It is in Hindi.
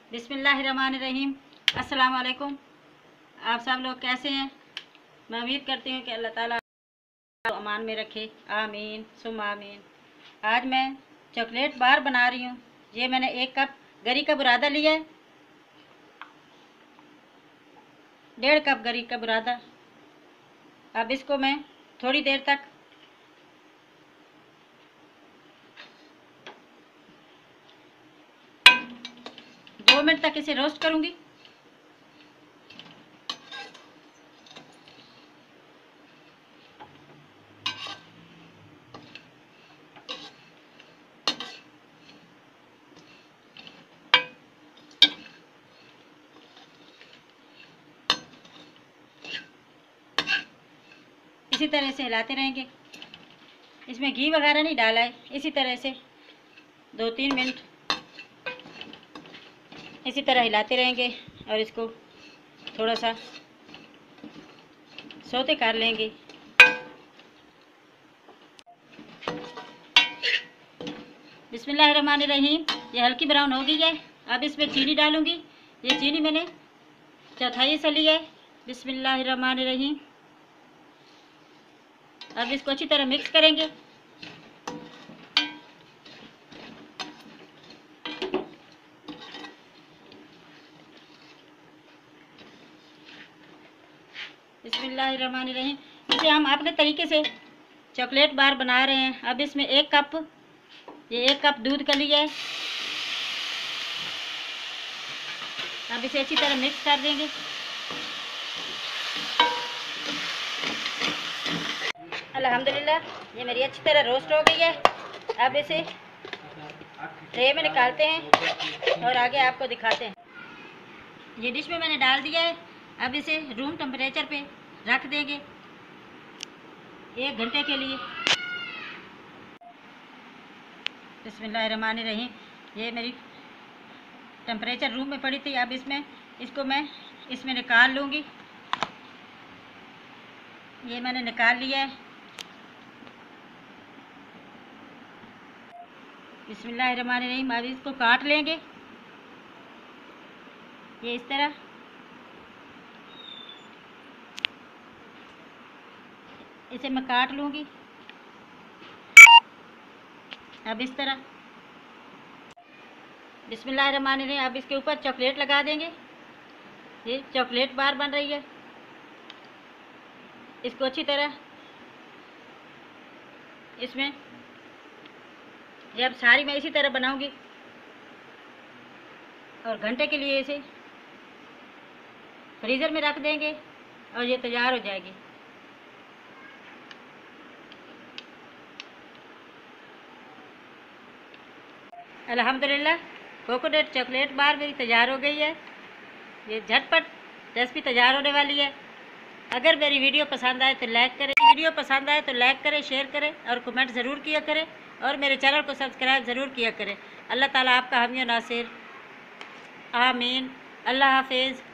बिस्मिल्लाहिर्रहमानिर्रहीम। अस्सलाम वालेकुम। आप सब लोग कैसे हैं? मैं उम्मीद करती हूँ कि अल्लाह ताला अमान में रखे। आमीन सुम आमीन। आज मैं चॉकलेट बार बना रही हूँ। ये मैंने 1 कप गरी का बुरादा लिया है, 1.5 कप गरी का बुरादा। अब इसको मैं थोड़ी देर तक दो मिनट तक इसे रोस्ट करूँगी। इसी तरह से हिलाते रहेंगे। इसमें घी वगैरह नहीं डाला है। इसी तरह से 2-3 मिनट इसी तरह हिलाते रहेंगे और इसको थोड़ा सा सौते कर लेंगे। बिस्मिल्लाहिर्रहमानिर्रहीम। ये हल्की ब्राउन हो गई है। अब इसमें चीनी डालूंगी। ये चीनी मैंने 1/4 से ली है। बिस्मिल्लाहिर्रहमानिर्रहीम। अब इसको अच्छी तरह मिक्स करेंगे। बिस्मिल्लाहिर्रहमानिर्रहीम। इसे हम अपने तरीके से चॉकलेट बार बना रहे हैं। अब इसमें 1 कप दूध का लिया है। अब इसे अच्छी तरह मिक्स कर देंगे। अल्हम्दुलिल्लाह ये मेरी अच्छी तरह रोस्ट हो गई है। अब इसे ट्रे में निकालते हैं और आगे आपको दिखाते हैं। ये डिश में मैंने डाल दिया है। अब इसे रूम टेम्परेचर पे रख देंगे 1 घंटे के लिए। बिस्मिल्लाहिर्रहमानिर्रहीम। ये मेरी टेम्परेचर रूम में पड़ी थी। अब इसको मैं इसमें निकाल लूँगी। ये मैंने निकाल लिया है। बिस्मिल्लाहिर्रहमानिर्रहीम। अब इसको काट लेंगे। ये इस तरह इसे मैं काट लूँगी। अब इस तरह बिस्मिल्लाहिर्रहमानिर्रहीम। अब इसके ऊपर चॉकलेट लगा देंगे। ये चॉकलेट बार बन रही है। इसको अच्छी तरह इसमें जब सारी मैं इसी तरह बनाऊंगी और घंटे के लिए इसे फ्रीज़र में रख देंगे और ये तैयार हो जाएगी। अल्हम्दुलिल्लाह कोकोनट चॉकलेट बार मेरी तैयार हो गई है। ये झटपट रेसिपी तैयार होने वाली है। अगर मेरी वीडियो पसंद आए तो लाइक करें, शेयर करें और कमेंट ज़रूर किया करें और मेरे चैनल को सब्सक्राइब ज़रूर किया करें। अल्लाह ताला आपका हामी और नासिर। आमीन। अल्लाह हाफिज़।